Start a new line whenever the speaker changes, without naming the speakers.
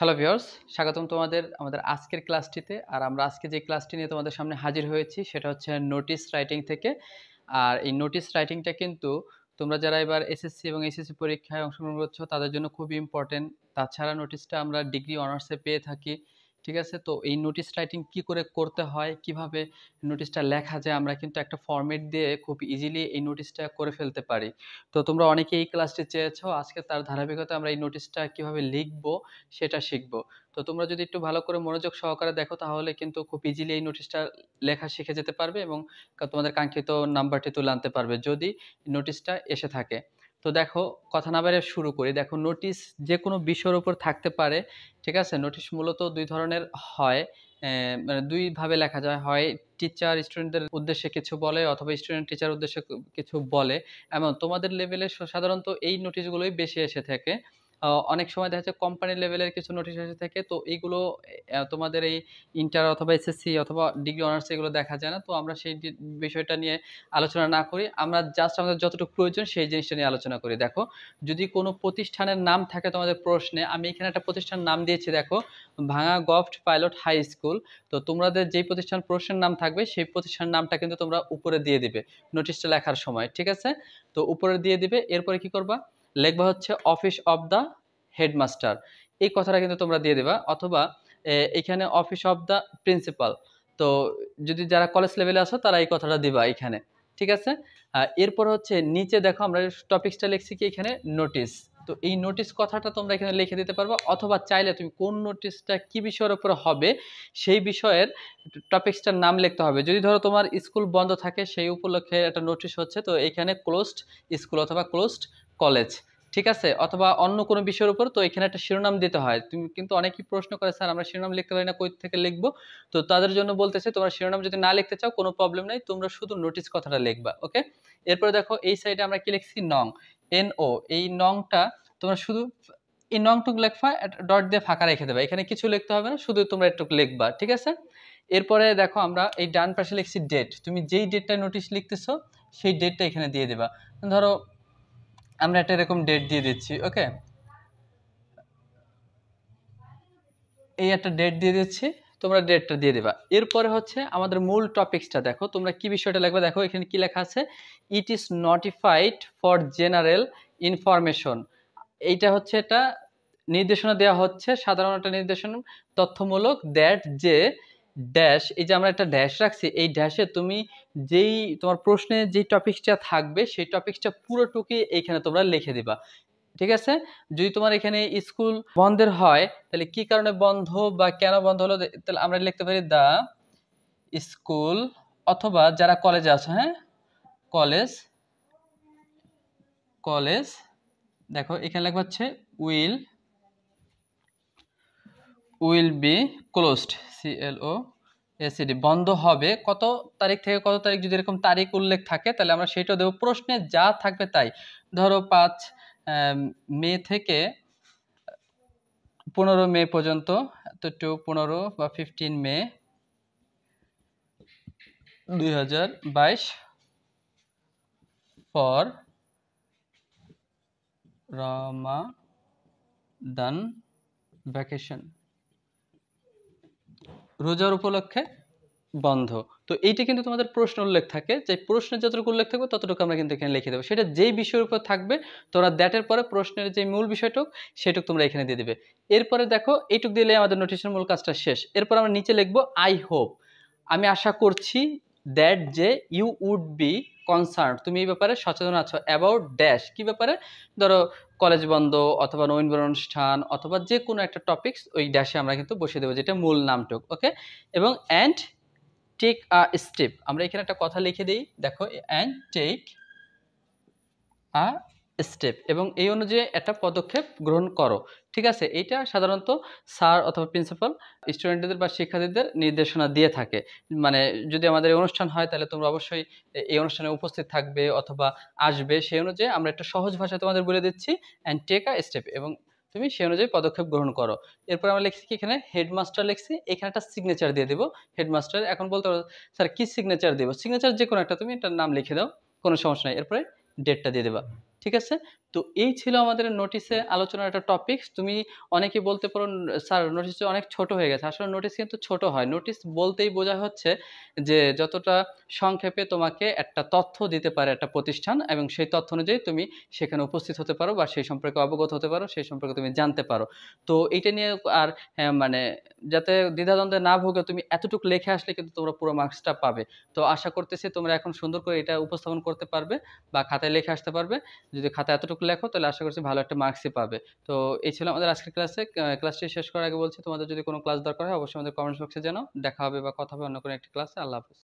Hello viewers, স্বাগতম তোমাদের আমাদের আজকের ক্লাসটিতে। আর আমরা আজকে যে ক্লাসটি নিয়ে তোমাদের সামনে হাজির হয়েছি সেটা হচ্ছে নোটিশ রাইটিং থেকে। আর এই নোটিশ রাইটিংটা কিন্তু তোমরা যারা এবার এসএসসি এবং এইচএসসি পরীক্ষায় অংশগ্রহণ করছো তাদের জন্য খুবই ইম্পর্টেন্ট। তাছাড়া নোটিশটা আমরা ডিগ্রি অনার্সে পেয়ে থাকি, ঠিক আছে? তো এই নোটিশ রাইটিং কি করে করতে হয়, কিভাবে নোটিশটা লেখা যায়, আমরা কিন্তু একটা ফরম্যাট দিয়ে খুব ইজিলি এই নোটিশটা করে ফেলতে পারি। তো তোমরা অনেকেই এই ক্লাসটি চেয়েছো, আজকে তার ধারাবাহিকতায় আমরা এই নোটিশটা কিভাবে লিখবো সেটা শিখবো। তো তোমরা যদি একটু ভালো করে মনোযোগ সহকারে দেখো তাহলে কিন্তু খুব ইজিলি এই নোটিশটা লেখা শিখে যেতে পারবে এবং তোমাদের কাঙ্ক্ষিত নাম্বারটি তুলে আনতে পারবে যদি নোটিশটা এসে থাকে। তো দেখো, কথা না বাড়িয়ে শুরু করি। দেখো, নোটিশ যে কোনো বিষয়ের উপর থাকতে পারে, ঠিক আছে? নোটিশ মূলত দুই ধরনের হয়, মানে দুই ভাবে লেখা যায়। হয় টিচার স্টুডেন্টদের উদ্দেশ্যে কিছু বলে অথবা স্টুডেন্ট টিচার উদ্দেশ্যে কিছু বলে। এমন তোমাদের লেভেলে সাধারণত এই নোটিশগুলোই বেশি এসে থাকে। অনেক সময় দেখা যাচ্ছে কোম্পানি লেভেলের কিছু নোটিশ এসে থাকে। তো এইগুলো তোমাদের এই ইন্টার অথবা এসএসসি অথবা ডিগ্রি অনার্স এগুলো দেখা যায় না। তো আমরা সেই বিষয়টা নিয়ে আলোচনা না করি, আমরা জাস্ট আমাদের যতটুকু প্রয়োজন সেই জিনিসটা নিয়ে আলোচনা করি। দেখো, যদি কোনো প্রতিষ্ঠানের নাম থাকে তোমাদের প্রশ্নে, আমি এখানে একটা প্রতিষ্ঠানের নাম দিয়েছি, দেখো, ভাঙা গভট পাইলট হাই স্কুল। তো তোমাদের যেই প্রতিষ্ঠান প্রশ্নের নাম থাকবে সেই প্রতিষ্ঠানের নামটা কিন্তু তোমরা উপরে দিয়ে দিবে নোটিশটা লেখার সময়, ঠিক আছে? তো উপরে দিয়ে দিবে। এরপরে কি করবা, লিখবা হচ্ছে অফিস অফ দ্য হেডমাস্টার, এই কথাটা কিন্তু তোমরা দিয়ে দেবা। অথবা এখানে অফিস অফ দ্য প্রিন্সিপাল। তো যদি যারা কলেজ লেভেলে আসো তারা এই কথাটা দিবা এখানে, ঠিক আছে? এরপর হচ্ছে নিচে দেখো আমরা টপিকসটা লিখছি কি এখানে, নোটিশ। তো এই নোটিশ কথাটা তোমরা এখানে লিখে দিতে পারবা, অথবা চাইলে তুমি কোন নোটিশটা কি বিষয়ের উপর হবে সেই বিষয়ের টপিকসটার নাম লিখতে হবে। যদি ধরো তোমার স্কুল বন্ধ থাকে সেই উপলক্ষে একটা নোটিশ হচ্ছে, তো এখানে ক্লোজড স্কুল অথবা ক্লোজড কলেজ, ঠিক আছে? অথবা অন্য কোনো বিষয়ের উপর, তো এখানে একটা শিরোনাম দিতে হয়। তুমি কিন্তু অনেকেই প্রশ্ন করে, স্যার আমরা শিরোনাম লিখতে পারি না, কই থেকে লিখবো? তো তাদের জন্য বলতেছে, তোমরা শিরোনাম যদি না লিখতে চাও কোনো প্রবলেম নাই, তোমরা শুধু নোটিশ কথাটা লিখবা, ওকে? এরপরে দেখো এই সাইডে আমরা কি লিখছি, নং, NO। এই নংটা তোমরা শুধু এই নংটুক লিখবা, ডট দিয়ে ফাঁকা রেখে দেবা, এখানে কিছু লিখতে হবে না, শুধু তোমরা একটু লিখবা, ঠিক আছে? এরপরে দেখো আমরা এই ডান পাশে লিখছি ডেট। তুমি যেই ডেটটায় নোটিশ লিখতেছো সেই ডেটটা এখানে দিয়ে দেবা। ধরো আমরা একটা এরকম ডেট দিয়ে দিচ্ছি, ওকে? এই একটা ডেট দিয়ে দিচ্ছি, তোমরা ডেটটা দিয়ে দেবা। এরপরে হচ্ছে আমাদের মূল টপিকসটা দেখো, তোমরা কি বিষয়টা লিখবে। দেখো এখানে কি লেখা আছে, it is notified for general information. এইটা হচ্ছে, এটা নির্দেশনা দেওয়া হচ্ছে, সাধারণ একটা নির্দেশনা, তথ্যমূলক, দ্যাট যে ড্যাশ, এই যে আমরা একটা ড্যাশ রাখছি, এই ড্যাশে তুমি যেই তোমার প্রশ্নে যেই টপিকসটা থাকবে সেই টপিকসটা পুরোটুকুই এইখানে তোমরা লিখে দিবা, ঠিক আছে? যদি তোমার এখানে স্কুল বন্ধের হয় তাহলে কি কারণে বন্ধ বা কেন বন্ধ হলো, তাহলে আমরা লিখতে পারি দা স্কুল, অথবা যারা কলেজে আছে, হ্যাঁ, কলেজ, কলেজ দেখো এখানে লেখা হচ্ছে will will be closed, CLOSED, বন্ধ হবে কত তারিখ থেকে কত তারিখ। যদি এরকম তারিখ উল্লেখ থাকে তাহলে আমরা সেটাও দেবো, প্রশ্নে যা থাকবে তাই। ধরো 5 মে থেকে 15 মে পর্যন্ত, তো 15 বা 15 মে 2022 ফর রামাদান ভ্যাকেশন, রোজার উপলক্ষে বন্ধ। তো এইটা কিন্তু তোমাদের প্রশ্ন উল্লেখ থাকে, যে প্রশ্নের যতটুকু উল্লেখ থাকবে ততটুকু আমরা কিন্তু এখানে লিখে দেবো। সেটা যেই বিষয়ের উপর থাকবে তোমরা দ্যাটের পরে প্রশ্নের যে মূল বিষয়টুক সেটুক তোমরা এখানে দিয়ে দেবে। এরপরে দেখো এইটুক দিলে আমাদের নোটিশের মূল কাজটা শেষ। এরপর আমরা নিচে লিখবো আই হোপ, আমি আশা করছি, দ্যাট যে ইউ উড বি কনসার্ন, তুমি এই ব্যাপারে সচেতন আছো, অ্যাবাউট ড্যাশ, কি ব্যাপারে, ধরো কলেজ বন্ধ অথবা নবীনবরণ অনুষ্ঠান অথবা যে কোনো একটা টপিকস, ওই ড্যাশে আমরা কিন্তু বসিয়ে দেবো যেটা মূল নামটুক, ওকে? এবং অ্যান্ড টেক আ স্টেপ, আমরা এখানে একটা কথা লিখে দিই, দেখো, অ্যান্ড টেক আ স্টেপ, এবং এই অনুযায়ী একটা পদক্ষেপ গ্রহণ করো, ঠিক আছে? এইটা সাধারণত স্যার অথবা প্রিন্সিপাল স্টুডেন্টদের বা শিক্ষার্থীদের নির্দেশনা দিয়ে থাকে। মানে যদি আমাদের এই অনুষ্ঠান হয় তাহলে তোমরা অবশ্যই এই অনুষ্ঠানে উপস্থিত থাকবে অথবা আসবে, সেই অনুযায়ী আমরা একটা সহজ ভাষায় তোমাদের বলে দিচ্ছি, অ্যান্ড টেক আ স্টেপ, এবং তুমি সেই অনুযায়ী পদক্ষেপ গ্রহণ করো। এরপর আমরা লিখছি কি, এখানে হেডমাস্টার লিখছি, এখানে একটা সিগনেচার দিয়ে দেবো হেডমাস্টার। এখন বলতে পারো স্যার কি সিগনেচার দেবো, সিগনেচার যে কোনো একটা তুমি এটার নাম লিখে দাও, কোনো সমস্যা নাই। এরপরে ডেটটা দিয়ে দেবা। ঠিক আছে? তো এই ছিল আমাদের নোটিসে আলোচনার একটা টপিকস। তুমি অনেকেই বলতে পারো, "স্যার নোটিসটা অনেক ছোট হয়ে গেছে।" আসলে নোটিস কিন্তু ছোট হয়। নোটিস বলতেই বোঝা হচ্ছে যে যতটা সংক্ষেপে তোমাকে একটা তথ্য দিতে পারে একটা প্রতিষ্ঠান এবং সেই তথ্য অনুযায়ী তুমি সেখানে উপস্থিত হতে পারো বা সেই সম্পর্কে অবগত হতে পারো, সেই সম্পর্কে তুমি জানতে পারো। তো এইটা নিয়ে আর হ্যাঁ, মানে যাতে দ্বিধাদ্বন্দ্বে না ভোগো, তুমি এতটুকু লিখে আসলে কিন্তু তোমরা পুরো মার্কসটা পাবে। তো আশা করতেছি তোমরা এখন সুন্দর করে এটা উপস্থাপন করতে পারবে বা খাতায় লিখে আসতে পারবে। যদি খাতায় এতটুকু লেখো তাহলে আশা করছি ভালো একটা মার্কসই পাবে। তো এই ছিল আমাদের আজকের ক্লাসে। ক্লাসটি শেষ করার আগে বলছি, তোমাদের যদি কোনো ক্লাস দরকার হয় অবশ্যই আমাদের কমেন্টস বক্সে জানাও। দেখা হবে বা কথা হবে অন্য কোনো একটি ক্লাসে। আল্লাহ হাফেজ।